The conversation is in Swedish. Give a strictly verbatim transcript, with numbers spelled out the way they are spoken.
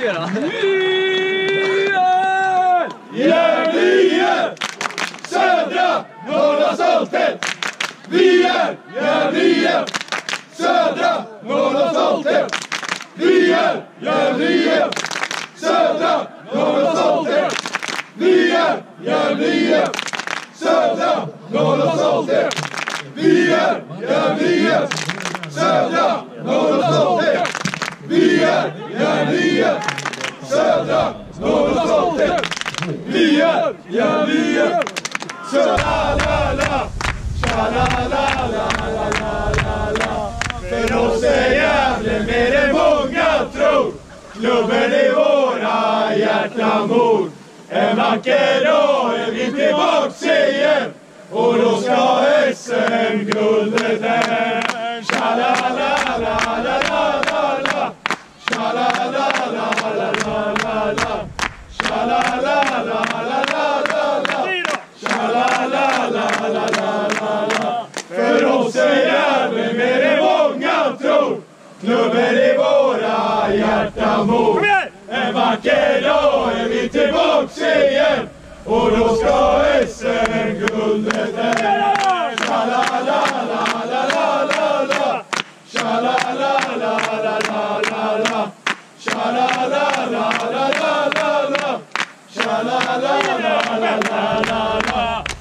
göra. Gävle! Södra Norra Stolthet! Vi är Gävle! Södra Norra Stolthet! Vi är Gävle! Södra Norra Stolthet! Vi är Gävle! Södra Norra Stolthet! Vi är Gävle! Södra Norra Stolthet! Vi är Gävle! Södra Norra Stolthet! Vi är Gävle! Tja-la-la-la, tja-la-la-la-la-la-la. För oss är Gävle mer än många tror. Klubben i våra hjärtan bor. En vacker dag är vi tillbaks igen. Och då ska S M-guldet hem. Tja-la-la-la-la-la-la-la. Tja-la-la-la-la-la-la-la. Tja-la-la-la-la-la-la-la. Tja-la-la-la-la-la-la-la. För oss är Gävle mer än många tror. Klubben i våra hjärtan bor. En vacker dag är vi tillbaks igen. Och då ska S M-guldet hem.